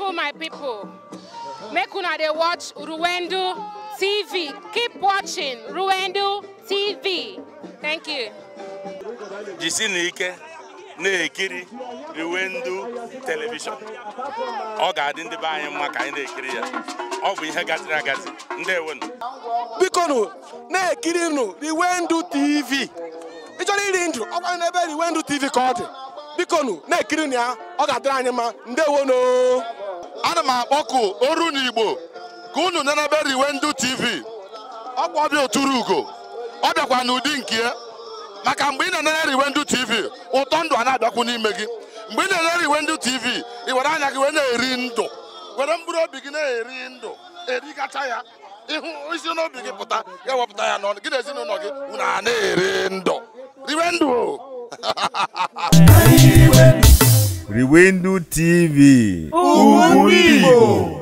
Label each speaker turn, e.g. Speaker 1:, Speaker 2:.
Speaker 1: you, my people. Make una dey watch Ruwendu TV. Keep watching Ruwendu TV. Thank you.
Speaker 2: Jisinike na-ekiri Ruwendu television. Ọ ga-adị ndị be anyị mma ka anyị na-ekiri ya. Ọ bụ ihe gasịrị agasị. Ndewonu.
Speaker 3: Biko nụ na-ekiri nụ Ruwendu TV. Ị chọrọ iri ndụ ọ gwa n'ebe Ruwendu TV ka ọ dị. Biko nụ na-ekiri nụ ya ọ ga-adịrị anyị mma. Ndewonu.
Speaker 4: Ana m akpọku oru n'Igbo ka unu n'ebe Ruwendu TV. Ọ bụ ọbịa oturu ugo. Ọ bịakwa n'ụdị nke ya. Maka mgbe ị na-enere Ruwendu TV, ụtọ ndụ a na-abịakwu n'ime gị. Mgbe ị na-enere Ruwendu TV, ị were anya gị wee na-eri ndụ. Were mkpụrụ obi gị na-eri ndụ. Erikacha ya. Ịhụ isi n'obi gị pụta, ya wepụta ya n'ọnụ. Gị na ezinụlọ gị unu a na-eri ndụ. Ruwendu.
Speaker 5: Ruwendu TV.